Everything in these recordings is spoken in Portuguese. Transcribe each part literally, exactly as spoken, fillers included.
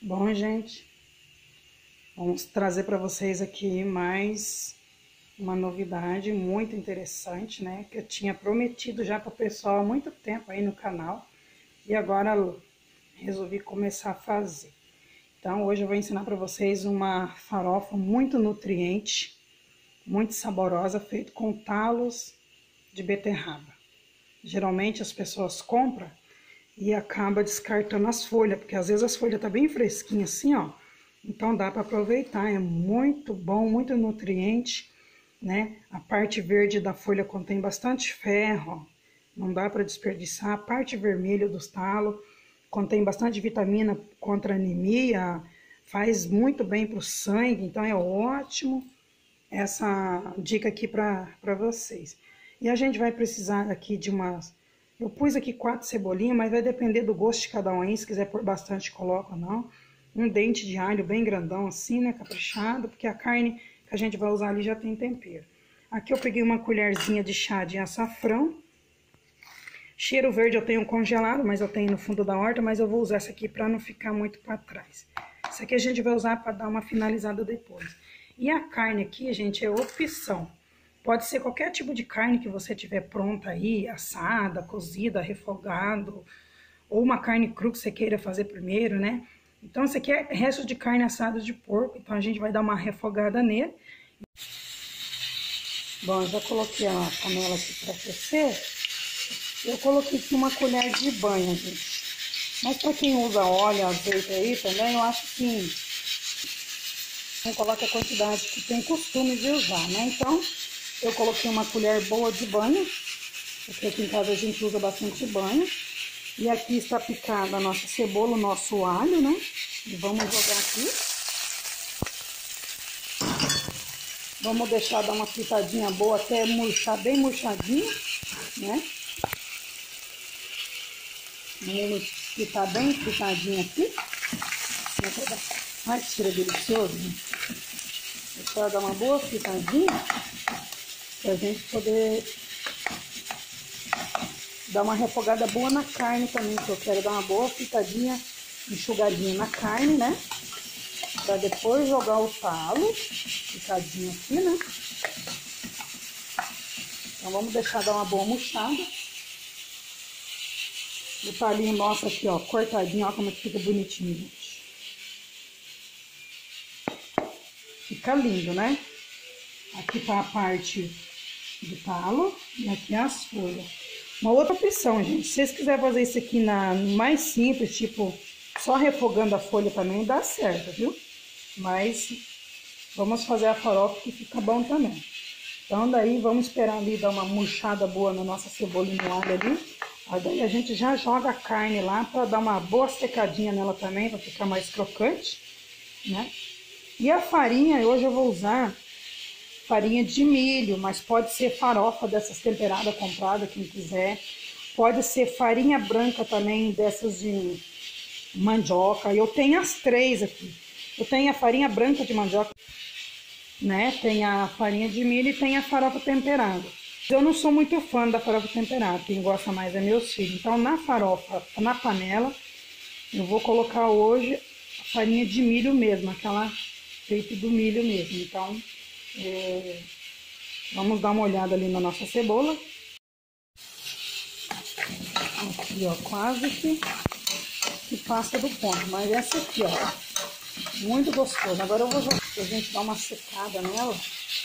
Bom, gente, vamos trazer para vocês aqui mais uma novidade muito interessante, né? Que eu tinha prometido já para o pessoal há muito tempo aí no canal e agora resolvi começar a fazer. Então, hoje eu vou ensinar para vocês uma farofa muito nutriente, muito saborosa, feita com talos de beterraba. Geralmente as pessoas compram e acaba descartando as folhas, porque às vezes as folhas tá bem fresquinhas assim, ó. Então dá para aproveitar, é muito bom, muito nutriente, né? A parte verde da folha contém bastante ferro, ó. Não dá para desperdiçar. A parte vermelha dos talos contém bastante vitamina contra anemia, faz muito bem para o sangue, então é ótimo essa dica aqui para vocês. E a gente vai precisar aqui de umas... Eu pus aqui quatro cebolinhas, mas vai depender do gosto de cada um aí. Se quiser pôr bastante, coloca ou não. Um dente de alho bem grandão assim, né? Caprichado, porque a carne que a gente vai usar ali já tem tempero. Aqui eu peguei uma colherzinha de chá de açafrão. Cheiro verde eu tenho congelado, mas eu tenho no fundo da horta, mas eu vou usar essa aqui para não ficar muito para trás. Essa aqui a gente vai usar para dar uma finalizada depois. E a carne aqui, gente, é opção. Pode ser qualquer tipo de carne que você tiver pronta aí, assada, cozida, refogado, ou uma carne crua que você queira fazer primeiro, né? Então, isso aqui é resto de carne assada de porco, então a gente vai dar uma refogada nele. Bom, eu já coloquei a panela aqui para aquecer. Eu coloquei aqui uma colher de banha, gente. Mas para quem usa óleo, azeite aí também, eu acho que não coloca a quantidade que tem costume de usar, né? Então, eu coloquei uma colher boa de banha, porque aqui em casa a gente usa bastante banha. E aqui está picada a nossa cebola, o nosso alho, né? E vamos jogar aqui. Vamos deixar dar uma fritadinha boa até murchar, bem murchadinho, né? Vamos fritar bem fritadinho aqui. Ai, que cheiro delicioso. Deixa dar uma boa fritadinha. Pra gente poder dar uma refogada boa na carne também, que eu quero dar uma boa fritadinha, enxugadinha na carne, né? Pra depois jogar o talo, picadinho aqui, né? Então vamos deixar dar uma boa murchada. O talinho nosso aqui, ó, cortadinho, ó como é que fica bonitinho, gente. Fica lindo, né? Aqui tá a parte do talo e aqui as folhas. Uma outra opção, gente, se vocês quiserem fazer isso aqui na mais simples, tipo, só refogando a folha também, dá certo, viu? Mas vamos fazer a farofa que fica bom também. Então daí vamos esperar ali dar uma murchada boa na nossa cebola e no alho ali. Aí daí a gente já joga a carne lá para dar uma boa secadinha nela também, para ficar mais crocante, né? E a farinha, hoje eu vou usar farinha de milho, mas pode ser farofa dessas temperadas compradas, quem quiser. Pode ser farinha branca também, dessas de mandioca. Eu tenho as três aqui. Eu tenho a farinha branca de mandioca, né? Tem a farinha de milho e tem a farofa temperada. Eu não sou muito fã da farofa temperada, quem gosta mais é meus filhos. Então, na farofa, na panela, eu vou colocar hoje a farinha de milho mesmo, aquela feita do milho mesmo. Então, é, vamos dar uma olhada ali na nossa cebola. Aqui, ó, quase que, que passa do ponto. Mas essa aqui, ó, muito gostoso. Agora eu vou jogar pra gente dar uma secada nela.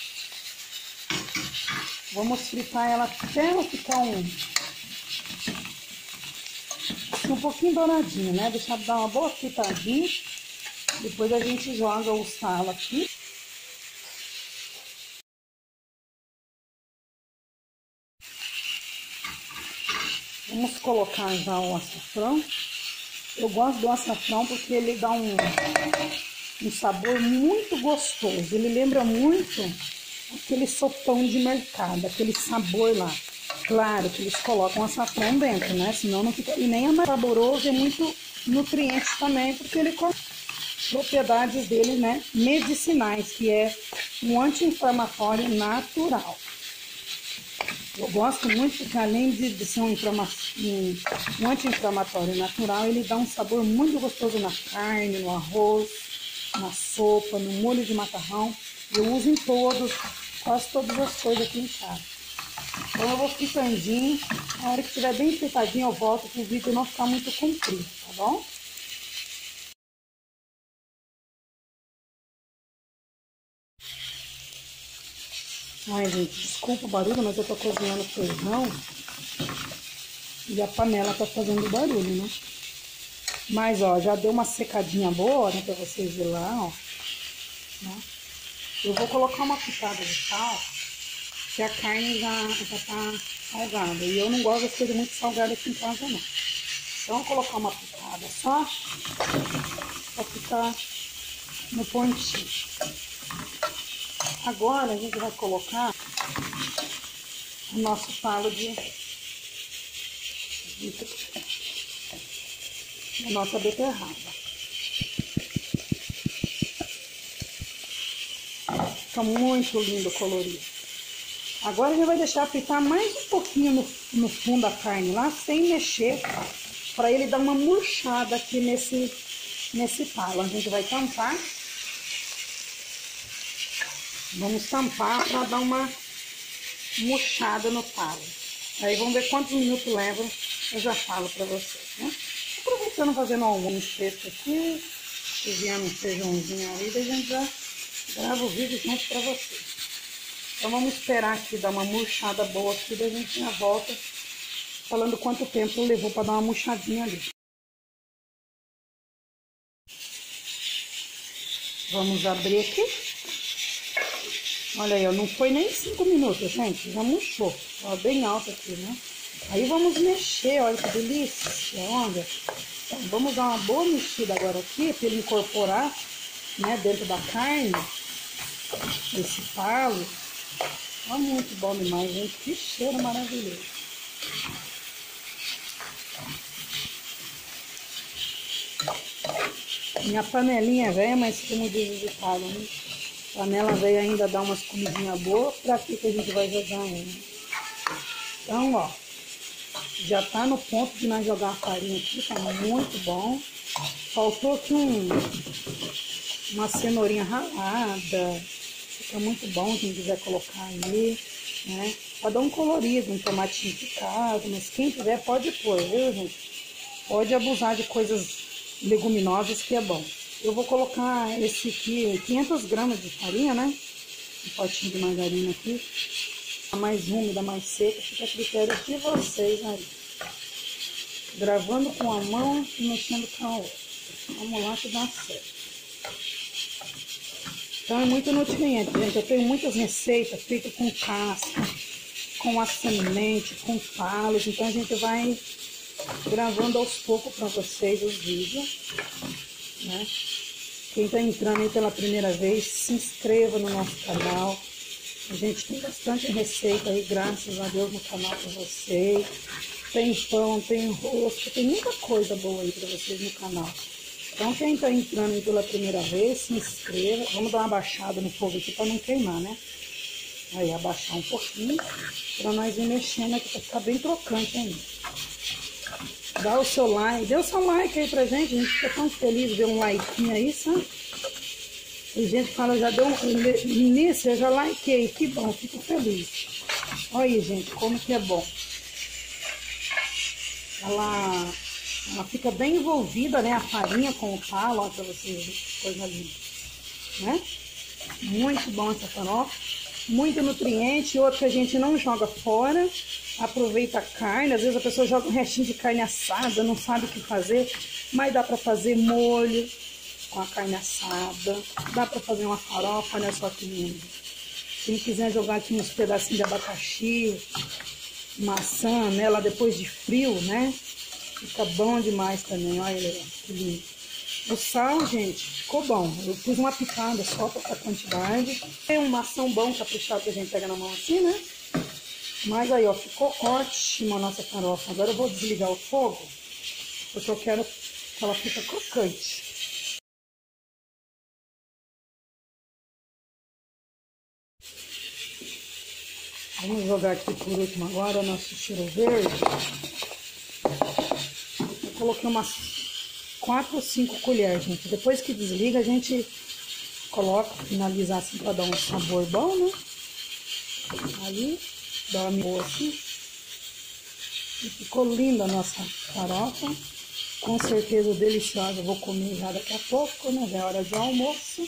Vamos fritar ela até ela ficar um, um pouquinho douradinha, né? Deixar dar uma boa fritadinha. Depois a gente joga o sal aqui. Vamos colocar já o açafrão. Eu gosto do açafrão porque ele dá um, um sabor muito gostoso. Ele lembra muito aquele sopão de mercado, aquele sabor lá. Claro que eles colocam açafrão dentro, né? Senão não fica... E nem é mais saboroso, é muito nutriente também, porque ele com propriedades dele, né? Medicinais, que é um anti-inflamatório natural. Eu gosto muito porque além de, de ser um, um, um anti-inflamatório natural, ele dá um sabor muito gostoso na carne, no arroz, na sopa, no molho de macarrão. Eu uso em todos, quase todas as coisas aqui em casa. Então eu vou fritandinho, na hora que estiver bem fritadinho eu volto para o vídeo não ficar muito comprido, tá bom? Ai, gente, desculpa o barulho, mas eu tô cozinhando feijão e a panela tá fazendo barulho, né? Mas, ó, já deu uma secadinha boa, né, pra vocês verem lá, ó. Né? Eu vou colocar uma pitada de sal, que a carne já, já tá salgada. E eu não gosto de coisa muito salgada aqui em casa, não. Então, eu vou colocar uma pitada só, pra ficar no pontinho. Agora, a gente vai colocar o nosso talo de, de a nossa beterraba. Fica muito lindo o colorido. Agora a gente vai deixar fritar mais um pouquinho no, no fundo da carne lá, sem mexer, para ele dar uma murchada aqui nesse, nesse talo. A gente vai tampar. Vamos tampar para dar uma murchada no talo. Aí vamos ver quantos minutos leva, eu já falo para vocês, né? Aproveitando fazendo algum texto aqui, cozinhando um feijãozinho ali, daí a gente já grava o vídeo junto para vocês. Então vamos esperar aqui dar uma murchada boa aqui, daí a gente já volta falando quanto tempo levou para dar uma murchadinha ali. Vamos abrir aqui. Olha aí, ó, não foi nem cinco minutos, gente, já murchou. Ó, bem alto aqui, né? Aí vamos mexer, olha que delícia, olha. Então, vamos dar uma boa mexida agora aqui, para ele incorporar, né, dentro da carne, esse talo. Ó, muito bom demais, gente, que cheiro maravilhoso. Minha panelinha é velha, mas como diz o ditado, né? Panela velha ainda dá umas comidinhas boas, pra que que a gente vai jogar ainda? Então, ó, já tá no ponto de nós jogar a farinha aqui, tá muito bom. Faltou aqui um, uma cenourinha ralada, fica muito bom quem quiser colocar aí, né? Pode dar um colorido, um tomatinho picado, mas quem tiver pode pôr, viu, gente? Pode abusar de coisas leguminosas que é bom. Eu vou colocar esse aqui, quinhentas gramas de farinha, né? Um potinho de margarina aqui. A mais úmida, mais seca, fica a critério de vocês aí. Gravando com a mão e mexendo com a outra. Vamos lá que dá certo. Então é muito nutriente, gente. Eu tenho muitas receitas feitas com casca, com a semente, com talos. Então a gente vai gravando aos poucos para vocês os vídeos, né? Quem está entrando aí pela primeira vez, se inscreva no nosso canal. A gente tem bastante receita aí, graças a Deus, no canal para vocês. Tem pão, tem rosto, tem muita coisa boa aí para vocês no canal. Então, quem está entrando aí pela primeira vez, se inscreva. Vamos dar uma baixada no fogo aqui para não queimar, né? Aí, abaixar um pouquinho, para nós ir mexendo aqui, para ficar bem crocante ainda. Dá o seu like, dê o seu like aí pra gente, a gente fica tão feliz de ver um like aí, sabe? E gente fala, já deu um início, eu já likei, que bom, fico feliz. Olha aí, gente, como que é bom. Ela, ela fica bem envolvida, né, a farinha com o talo, ó, pra vocês verem, coisa linda, né? Muito bom essa farofa, muito nutriente, outro que a gente não joga fora. Aproveita a carne, às vezes a pessoa joga um restinho de carne assada, não sabe o que fazer, mas dá para fazer molho com a carne assada, dá para fazer uma farofa, né, só que lindo. Quem quiser jogar aqui uns pedacinhos de abacaxi, maçã nela depois de frio, né, fica bom demais também, olha que lindo. O sal, gente, ficou bom, eu pus uma picada só para essa quantidade. Tem uma maçã bom caprichado que a gente pega na mão assim, né? Mas aí, ó, ficou ótima a nossa farofa. Agora eu vou desligar o fogo, porque eu quero que ela fique crocante. Vamos jogar aqui por último agora o nosso cheiro verde. Eu coloquei umas quatro ou cinco colheres, gente. Depois que desliga, a gente coloca, finalizar assim para dar um sabor bom, né? Aí, dá uma boa assim. E ficou linda a nossa farofa. Com certeza deliciosa. Eu vou comer já daqui a pouco, né? Já é hora de almoço.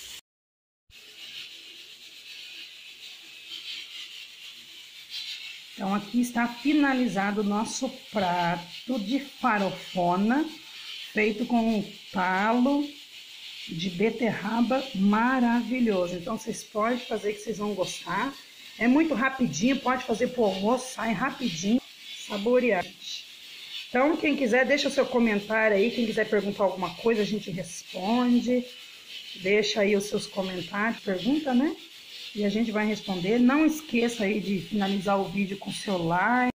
Então, aqui está finalizado o nosso prato de farofona, feito com um talo de beterraba maravilhoso. Então, vocês podem fazer que vocês vão gostar. É muito rapidinho, pode fazer pro almoço, sai rapidinho, saboreante. Então, quem quiser, deixa o seu comentário aí. Quem quiser perguntar alguma coisa, a gente responde. Deixa aí os seus comentários, pergunta, né? E a gente vai responder. Não esqueça aí de finalizar o vídeo com o seu like.